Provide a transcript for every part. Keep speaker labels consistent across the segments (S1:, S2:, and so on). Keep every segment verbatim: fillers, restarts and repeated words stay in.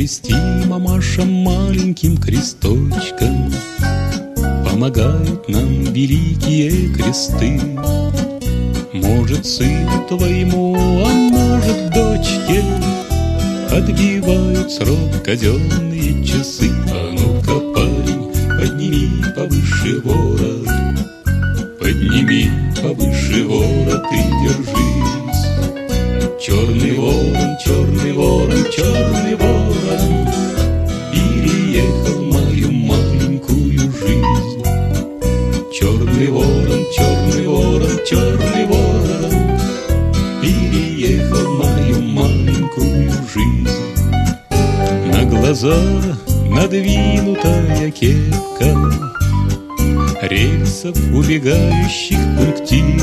S1: Крести, мамаша, маленьким кресточком, помогают нам великие кресты. Может, сыну твоему, а может, дочке, отбивают срок казенные часы. А ну-ка, парень, подними повыше ворот, подними повыше ворот и держись. Черный ворон, черный ворон, черный ворон переехал мою маленькую жизнь. Черный ворон, черный ворон, черный ворон переехал мою маленькую жизнь. На глаза надвинутая кепка, рельсов убегающих пунктир.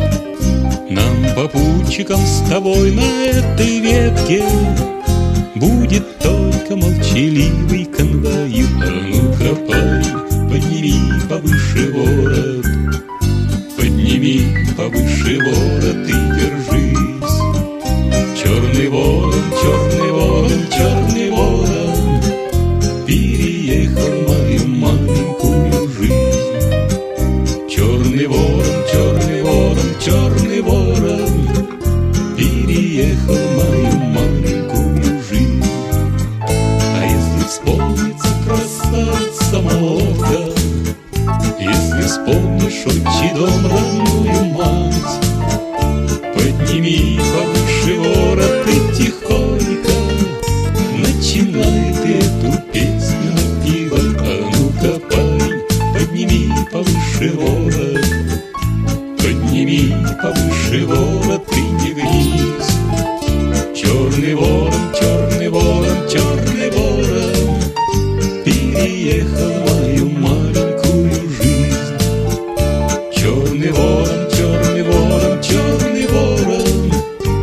S1: Нам, попутчикам, с тобой на этой ветке будет только молчаливый конвоир. А ну-ка, парень, подними повыше ворот, подними повыше ворот и держись. Черный ворон, черный ворон, черный ворон переехал мою маленькую жизнь. Черный ворон, черный ворон, черный ворон переехал мою маленькую жизнь. А если вспомнится красавица молодка, если вспомнишь отчий дом, родную мать, подними повыше ворот и тихонько начинай ты эту песню напевать. А ну-ка, парень, подними повыше ворот, подними повыше ворот и не гнись. Черный ворон, черный ворон, черный ворон переехал мою маленькую жизнь. Черный ворон, черный ворон, черный ворон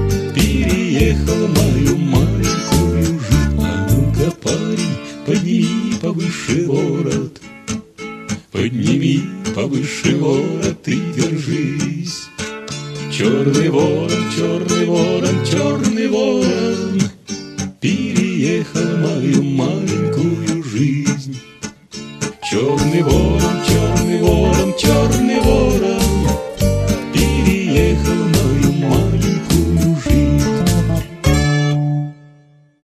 S1: переехал мою маленькую жизнь. А ну-ка, парень, подними повыше ворот, подними повыше ворот и держись. Черный ворон, черный ворон, черный ворон переехал мою маленькую